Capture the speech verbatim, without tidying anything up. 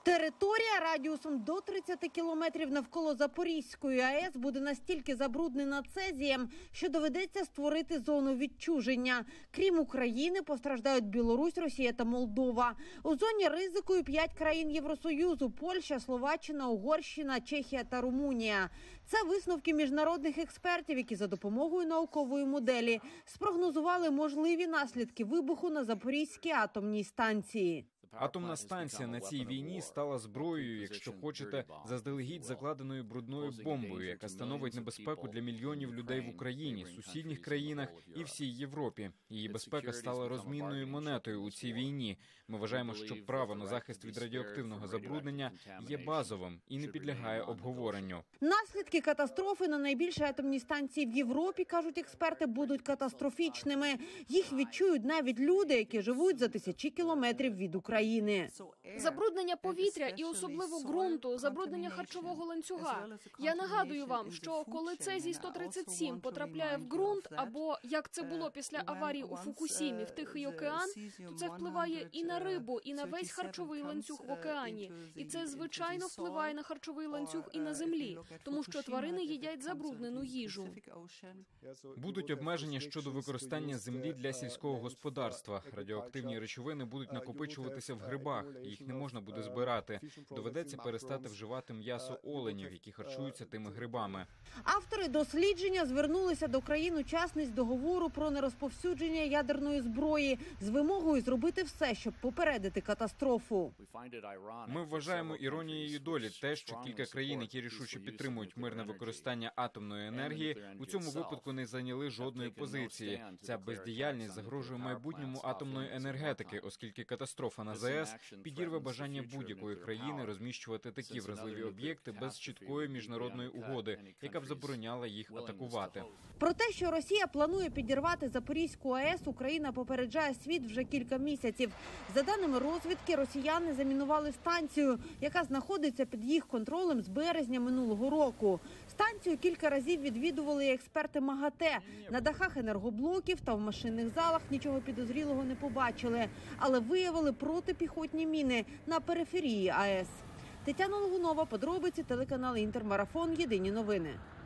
Територія радіусом до тридцяти кілометрів навколо Запорізької АЕС буде настільки забруднена цезієм, що доведеться створити зону відчуження. Крім України, постраждають Білорусь, Росія та Молдова. У зоні ризику і п'ять країн Євросоюзу – Польща, Словаччина, Угорщина, Чехія та Румунія. Це висновки міжнародних експертів, які за допомогою наукової моделі спрогнозували можливі наслідки вибуху на Запорізькій атомній станції. Атомна станція на цій війні стала зброєю, якщо хочете, заздалегідь закладеною брудною бомбою, яка становить небезпеку для мільйонів людей в Україні, сусідніх країнах і всій Європі. Її безпека стала розмінною монетою у цій війні. Ми вважаємо, що право на захист від радіоактивного забруднення є базовим і не підлягає обговоренню. Наслідки катастрофи на найбільшій атомній станції в Європі, кажуть експерти, будуть катастрофічними. Їх відчують навіть люди, які живуть за тисячі кілометрів від України. Забруднення повітря і особливо ґрунту, забруднення харчового ланцюга. Я нагадую вам, що коли цезій сто тридцять сім потрапляє в ґрунт, або, як це було після аварії у Фукусімі, в Тихий океан, то це впливає і на рибу, і на весь харчовий ланцюг в океані. І це, звичайно, впливає на харчовий ланцюг і на землі, тому що тварини їдять забруднену їжу. Будуть обмеження щодо використання землі для сільського господарства. Радіоактивні речовини будуть накопичуватися в грибах, їх не можна буде збирати. Доведеться перестати вживати м'ясо оленів, які харчуються тими грибами. Автори дослідження звернулися до країн-учасниць договору про нерозповсюдження ядерної зброї з вимогою зробити все, щоб попередити катастрофу. Ми вважаємо іронією долі те, що кілька країн, які рішуче підтримують мирне використання атомної енергії, у цьому випадку не зайняли жодної позиції. Ця бездіяльність загрожує майбутньому атомної енергетики, оскільки катастрофа на ЗАЕС підірве бажання будь-якої країни розміщувати такі вразливі об'єкти без чіткої міжнародної угоди, яка б забороняла їх атакувати. Про те, що Росія планує підірвати Запорізьку АЕС, Україна попереджає світ вже кілька місяців. За даними розвідки, росіяни замінували станцію, яка знаходиться під їх контролем з березня минулого року. Станцію кілька разів відвідували і експерти МАГАТЕ. На дахах енергоблоків та в машинних залах нічого підозрілого не побачили, але виявили протипіхотні міни на периферії АЕС. Тетяна Логунова, подробиці, телеканал «Інтермарафон», єдині новини.